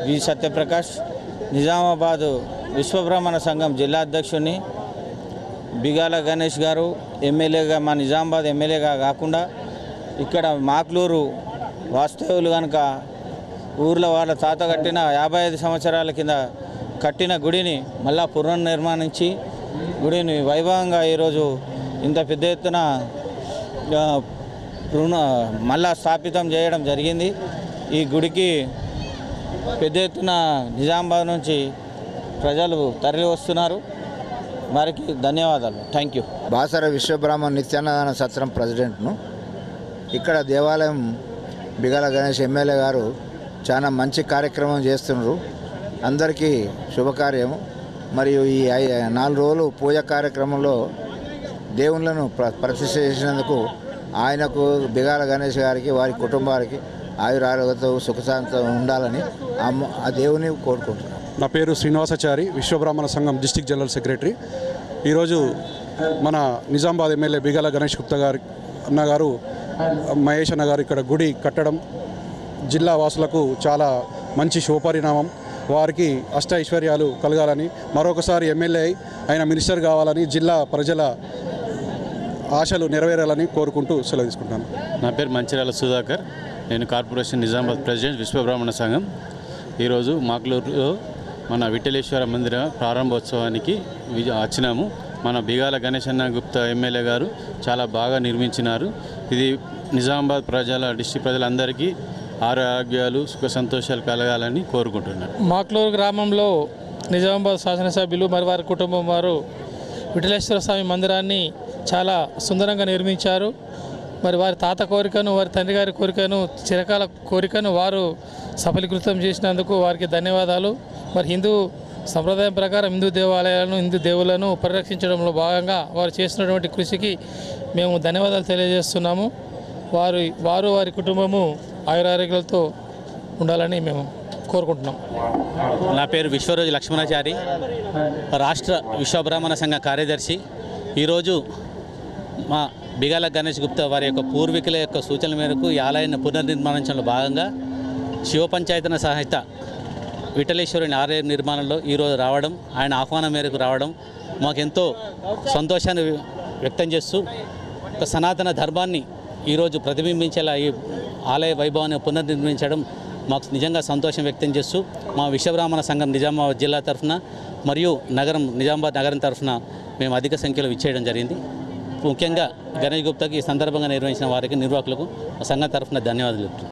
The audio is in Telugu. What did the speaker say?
వి సత్యప్రకాష్, నిజామాబాద్ విశ్వబ్రహ్మణ సంఘం జిల్లా అధ్యక్షుడిని. బిగాల గణేష్ గారు ఎమ్మెల్యేగా, మా నిజామాబాద్ ఎమ్మెల్యేగా కాకుండా ఇక్కడ మాక్లూరు వాస్తవులు కనుక ఊర్లో వాళ్ళ తాత కట్టిన 55 సంవత్సరాల కింద కట్టిన గుడిని మళ్ళా పునర్నిర్మాణించి గుడిని వైభవంగా ఈరోజు ఇంత పెద్ద ఎత్తున మళ్ళా స్థాపితం చేయడం జరిగింది. ఈ గుడికి పెద్ద ఎత్తున నిజామాబాద్ నుంచి ప్రజలు తరలి వస్తున్నారు. వారికి ధన్యవాదాలు. Thank you. బాసర విశ్వబ్రాహ్మణ నిత్యాన్నదాన సత్రం ప్రెసిడెంట్ను. ఇక్కడ దేవాలయం బిగాల గణేష్ ఎమ్మెల్యే గారు చాలా మంచి కార్యక్రమం చేస్తున్నారు. అందరికీ శుభకార్యము. మరియు ఈ 4 రోజులు పూజ కార్యక్రమంలో దేవుళ్ళను ప్రతిష్ఠ చేసినందుకు ఆయనకు, బిగాల గణేష్ గారికి, వారి కుటుంబానికి ఆయురారోగ్యంతో సుఖశాంతం ఉండాలని ఆ దేవుని కోరుకుంటున్నాను. నా పేరు శ్రీనివాసాచారి, విశ్వబ్రాహ్మణ సంఘం డిస్టిక్ జనరల్ సెక్రటరీ. ఈరోజు మన నిజామాబాద్ ఎమ్మెల్యే బిగాల గణేష్ గుప్తా గారి అన్నగారు, మహేష్ అన్న గారు ఇక్కడ గుడి కట్టడం జిల్లా వాసులకు చాలా మంచి శుభపరిణామం. వారికి అష్టైశ్వర్యాలు కలగాలని, మరొకసారి ఎమ్మెల్యే ఆయన మినిస్టర్ కావాలని, జిల్లా ప్రజల ఆశలు నెరవేరాలని కోరుకుంటూ సెలవు తీసుకుంటాను. నా పేరు మంచిర్యాల సుధాకర్, నేను కార్పొరేషన్ నిజామాబాద్ ప్రెసిడెంట్ విశ్వబ్రాహ్మణ సంఘం. ఈరోజు మాక్లూరులో మన విఠలేశ్వర మందిర ప్రారంభోత్సవానికి వచ్చినాము. మన బిగాల గణేష్ అన్న గుప్తా ఎమ్మెల్యే గారు చాలా బాగా నిర్మించినారు. ఇది నిజామాబాద్ డిస్ట్రిక్ట్ ప్రజలందరికీ ఆరోగ్యాలు సుఖ సంతోషాలు కలగాలని కోరుకుంటున్నారు. మాక్లూరు గ్రామంలో నిజామాబాద్ శాసనసభ్యులు మరి వారి కుటుంబం వారు విఠలేశ్వర స్వామి మందిరాన్ని చాలా సుందరంగా నిర్మించారు. మరి వారి తాత కోరికను, వారి తండ్రి గారి కోరికను, చిరకాల కోరికను వారు సఫలీకృతం చేసినందుకు వారికి ధన్యవాదాలు. మరి హిందూ సంప్రదాయం ప్రకారం హిందూ దేవాలయాలను, హిందూ దేవులను పరిరక్షించడంలో భాగంగా వారు చేసినటువంటి కృషికి మేము ధన్యవాదాలు తెలియజేస్తున్నాము. వారి కుటుంబము ఆయురారోగ్యాలతో ఉండాలని మేము కోరుకుంటున్నాం. నా పేరు విశ్వరోజు లక్ష్మణాచారి, రాష్ట్ర విశ్వబ్రాహ్మణ సంఘ కార్యదర్శి. ఈరోజు మా బిగాల గణేష్ గుప్తా వారి యొక్క పూర్వీకుల యొక్క సూచనల మేరకు ఈ ఆలయాన్ని పునర్నిర్మాణించడంలో భాగంగా శివ పంచాయతన సహిత విఠలేశ్వరుని ఆలయ నిర్మాణంలో ఈరోజు రావడం, ఆయన ఆహ్వానం మేరకు రావడం మాకెంతో సంతోషాన్ని వ్యక్తం చేస్తూ ఒక సనాతన ధర్మాన్ని ఈరోజు ప్రతిబింబించేలా ఈ ఆలయ వైభవాన్ని పునర్నిర్మించడం మాకు నిజంగా సంతోషం వ్యక్తం చేస్తూ మా విశ్వబ్రాహ్మణ సంఘం నిజామాబాద్ జిల్లా తరఫున మరియు నిజామాబాద్ నగరం తరఫున మేము అధిక సంఖ్యలో విచ్చేయడం జరిగింది. ముఖ్యంగా గణేష్ గుప్తాకి ఈ సందర్భంగా నిర్వహించిన వారికి, నిర్వాహకులకు సంఘం తరఫున ధన్యవాదాలు.